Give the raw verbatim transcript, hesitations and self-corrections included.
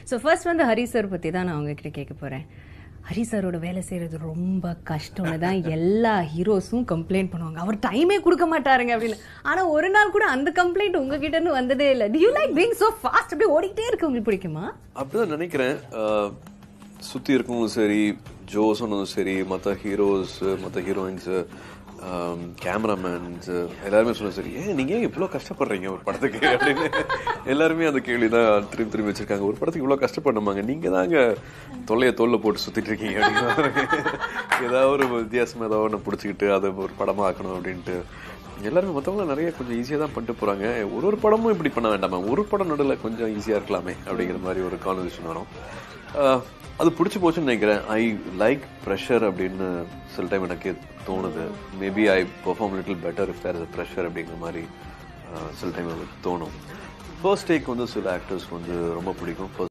So first வந்து Hari sir பற்றி தான் நான் உங்ககிட்ட கேட்க போகிறேன். ஹரி சாரோட வேலை செய்கிறது ரொம்ப கஷ்டம்னு தான் எல்லா ஹீரோஸும் கம்ப்ளைண்ட் பண்ணுவாங்க. அவர் டைமே கொடுக்க மாட்டாருங்க அப்படின்னு. ஆனால் ஒரு நாள் கூட அந்த கம்ப்ளைண்ட் உங்ககிட்ட இருந்து வந்ததே இல்லை. Do you like being so fast? அப்படியே ஓடிக்கிட்டே இருக்கு உங்களுக்கு பிடிக்குமா? அப்படிதான் நினைக்கிறேன். சுற்றி இருக்கவங்களும் சரி, ஜோ சொன்னதும் சரி, மற்ற ஹீரோஸ், மற்ற ஹீரோயின்ஸ், கேமராமேன்ஸ் எல்லாருமே சொன்னது சரி, ஏன் நீங்க ஏன் இவ்வளோ கஷ்டப்படுறீங்க ஒரு படத்துக்கு அப்படின்னு எல்லாருமே அந்த கேள்வி தான் திரும்பி திரும்பி வச்சிருக்காங்க. ஒரு படத்துக்கு இவ்வளோ கஷ்டப்படணுமாங்க, நீங்க தாங்க தொல்லைய தோல்ல போட்டு சுத்திட்டு இருக்கீங்க அப்படின்னு. ஏதாவது ஒரு வித்தியாசமா ஏதாவது ஒன்று பிடிச்சிக்கிட்டு அதை ஒரு படமா ஆக்கணும் அப்படின்ட்டு எல்லாருமே மற்றவங்க நிறைய கொஞ்சம் ஈஸியாக தான் பண்ணிட்டு போறாங்க. ஒரு ஒரு படமும் இப்படி பண்ண வேண்டாமா, ஒரு படம் நடுவில் கொஞ்சம் ஈஸியாக இருக்கலாமே அப்படிங்கிற மாதிரி ஒரு கான்வர்சேஷன் வரும். அது பிடிச்சி போச்சுன்னு நினைக்கிறேன். ஐ லைக் ப்ரெஷர் அப்படின்னு சில டைம் எனக்கு தோணுது. Maybe I perform little better if there is a pressure அப்படிங்கிற மாதிரி சில டைம் எனக்கு தோணும். ஃபர்ஸ்ட் டேக் வந்து சில ஆக்டர்ஸ்க்கு வந்து ரொம்ப பிடிக்கும்.